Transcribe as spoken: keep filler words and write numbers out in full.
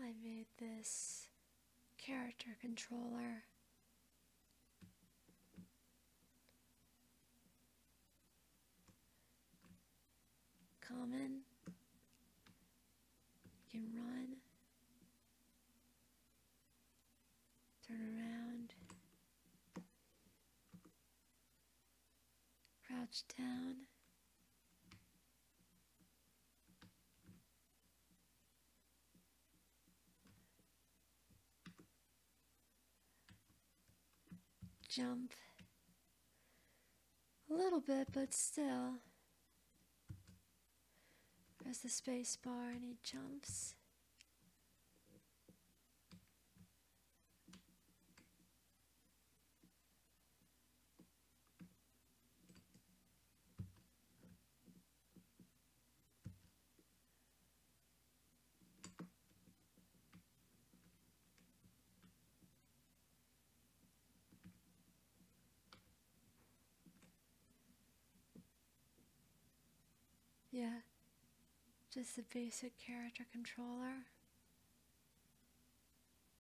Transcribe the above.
I made this character controller. Common. You can run. Turn around. Crouch down. Jump. A little bit, but still. Press the space bar and he jumps. Yeah, just a basic character controller.